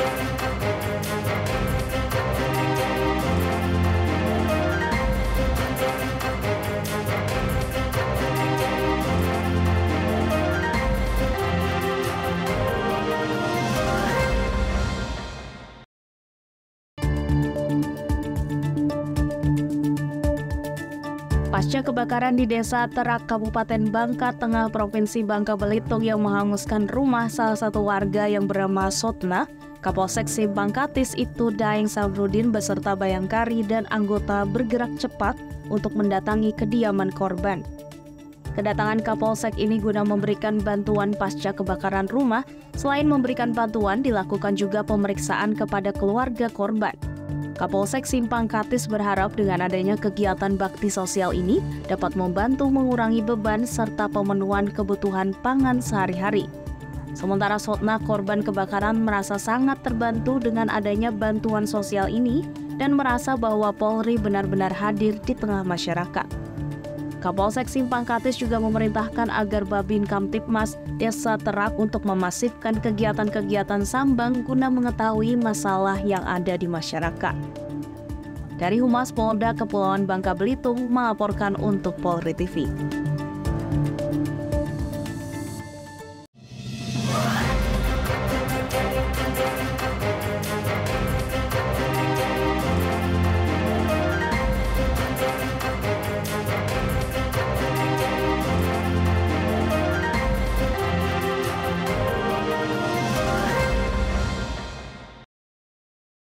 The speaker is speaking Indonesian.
Pasca kebakaran di Desa Terak, Kabupaten Bangka Tengah, Provinsi Bangka Belitung yang menghanguskan rumah salah satu warga yang bernama Sotna, Kapolsek Simpang Katis Ibtu Daeng Safrudin beserta Bayangkari dan anggota bergerak cepat untuk mendatangi kediaman korban. Kedatangan Kapolsek ini guna memberikan bantuan pasca kebakaran rumah. Selain memberikan bantuan, dilakukan juga pemeriksaan kepada keluarga korban. Kapolsek Simpang Katis berharap dengan adanya kegiatan bakti sosial ini dapat membantu mengurangi beban serta pemenuhan kebutuhan pangan sehari-hari. Sementara Sotna, korban kebakaran, merasa sangat terbantu dengan adanya bantuan sosial ini dan merasa bahwa Polri benar-benar hadir di tengah masyarakat. Kapolsek Simpang Katis juga memerintahkan agar Babin Kamtipmas Desa Terak untuk memasifkan kegiatan-kegiatan sambang guna mengetahui masalah yang ada di masyarakat. Dari Humas Polda Kepulauan Bangka Belitung melaporkan untuk Polri TV.